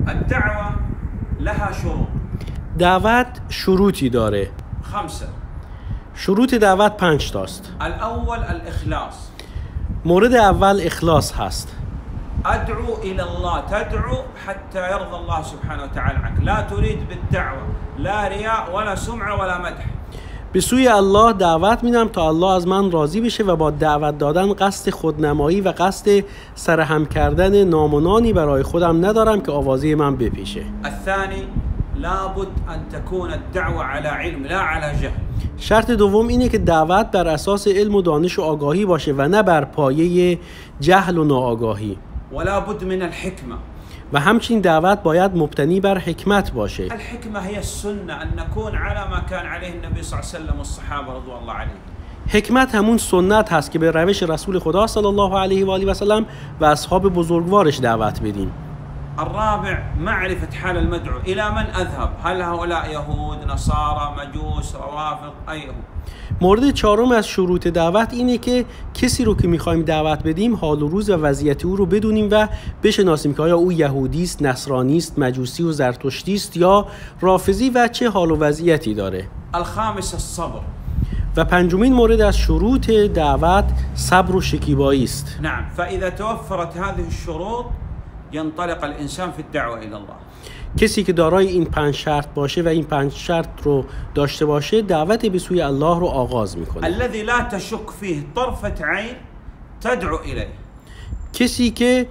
الدعوة لها شروط. دعوت شروطی داره. 5. شروط دعوت 5 تاست. الأول الإخلاص. مورد اول اخلاص هست. أدعو إلى الله، تدعو حتى يرضى الله سبحانه وتعالى عنك، لا تريد بالدعوة لا رياء ولا سمعة ولا مدح. به سوی الله دعوت میدم تا الله از من راضی بشه و با دعوت دادن قصد خودنمایی و قصد سرهم کردن نام و نانی برای خودم ندارم که آوازه من بپیشه. الثاني لابد أن تكون الدعوة على علم لا على جهل. شرط دوم اینه که دعوت بر اساس علم و دانش و آگاهی باشه و نه بر پایه جهل و ناآگاهی. ولا بد من الحكمة. و همچنین دعوت باید مبتنی بر حکمت باشه. الحكمة هي السنة، أن نكون على ما كان عليه النبي صلى الله عليه وسلم والصحابة رضوان الله عليهم. حکمت همون سنت هست که به روش رسول خدا صلی الله علیه و آله و سلم و اصحاب بزرگوارش دعوت بدیم. الرابع معرفة حال المدعو، إلى من أذهب، هل هؤلاء يهود، نصارى، مجوس، روافض، أيهم. مورد چهارم از شروط دعوت اینه که کسی رو که میخوایم دعوت بدیم حال و روز و وضعیت او رو بدونیم و بشناسیم که آیا او یهودی است، نصرانی است، مجوسی و زرتشتی است یا رافضی و چه حال و وضعیتی داره. الخامس الصبر. و پنجمین مورد از شروط دعوت صبر و شکیبایی است. نعم، فإذا توفرت هذه الشروط ينطلق الإنسان في الدعوة إلى الله. کسی که دارای این 5 شرط باشه و این 5 شرط رو داشته باشه دعوت به سوی الله رو آغاز میکنه. الذي لا تشك فيه طرفة عين تدعو إليه. کسی که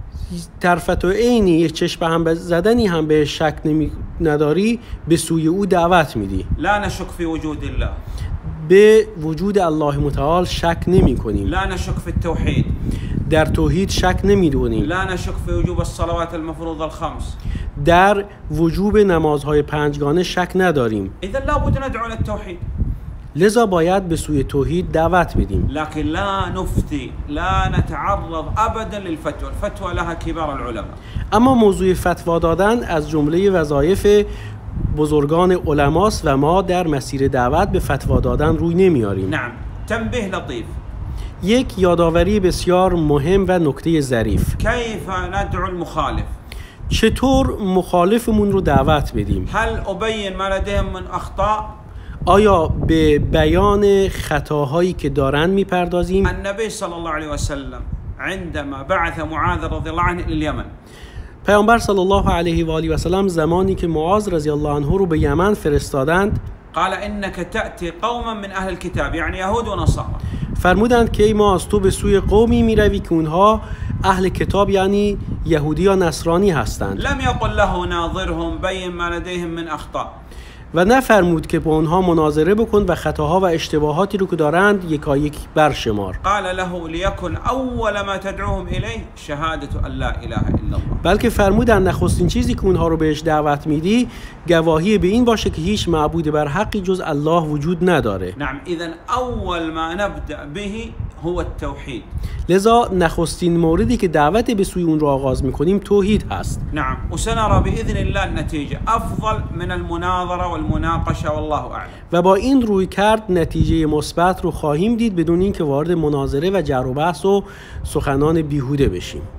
طرفت عینی یک چشم هم زدنی هم به شک نداری به سوی او دعوت میدی. لا نشك في وجود الله. به وجود الله متعال شک نمی کنیم. لا نشك في التوحيد. در توحید شک نمیدونیم. لا نشك في وجوب الصلوات المفروضة الخمس. در وجوب نمازهای 5گانه شک نداریم. إذا لابد ندعو للتوحيد. لذا باید به سوی توحید دعوت بدیم. لكن لا نفتي، لا نتعرض أبدا للفتوى، الفتوى لها كبار العلماء. اما موضوع فتوا دادن از جمله وظایف بزرگان علماست و ما در مسیر دعوت به فتوا دادن روی نمیاریم. نعم، تنبيه لطيف. یک یادآوری بسیار مهم و نکته ظریف. كيف ندعو المخالف؟ چطور مخالفمون رو دعوت بدیم؟ هل أبين ما لديهم من أخطاء؟ آیا به بیان خطاهایی که دارن میپردازیم؟ النبي صلى الله عليه وسلم عندما بعث معاذ رضي الله عنه إلى اليمن، پیامبر صلی الله علیه و آله و سلم زمانی که معاذ رضی الله عنه رو به یمن فرستادند قال إنك تأتي قوما من أهل الكتاب، يعني يهود ونصارى. فرمودند که ما از تو به سوی قومی میروی که اونها اهل کتاب یعنی یهودی یا نصرانی هستند. لم يقل له ناظرهم بين ما لديهم من أخطاء. و نفرمود که با اونها مناظره بکن و خطاها و اشتباهاتی رو که دارند یکایک برشمار. قال له ليكن أول ما تدعوهم إليه شهادة أن لا إله إلا الله. بلکه فرمودند نخستین چیزی که اونها رو بهش دعوت میدی گواهی به این باشه که هیچ معبود بر حقی جز الله وجود نداره. نعم، إذن أول ما نبدأ به هو التوحيد. لذا نخستین موردی که دعوت به سوی اون رو آغاز میکنیم توحید هست. نعم، وسنرى بإذن الله النتيجة أفضل من المناظرة والمناقشة والله أعلم. و با این روی کرد نتیجه مثبت رو خواهیم دید بدون اینکه وارد مناظره و جر و بحث و سخنان بیهوده بشیم.